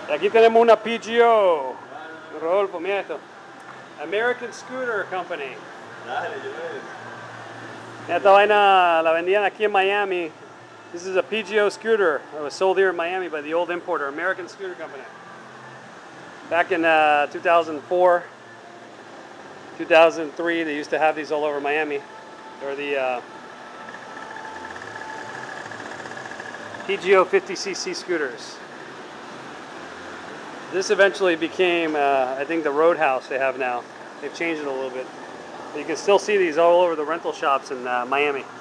Y aquí tenemos una PGO. Rodolfo, mira esto. American Scooter Company. Dale, yo ves. Esta vaina la vendían aquí en Miami. This is a PGO scooter that was sold here in Miami by the old importer, American Scooter Company. Back in 2004, 2003, they used to have these all over Miami. They're the PGO 50cc scooters. This eventually became, I think, the Roadhouse they have now. They've changed it a little bit. You can still see these all over the rental shops in Miami.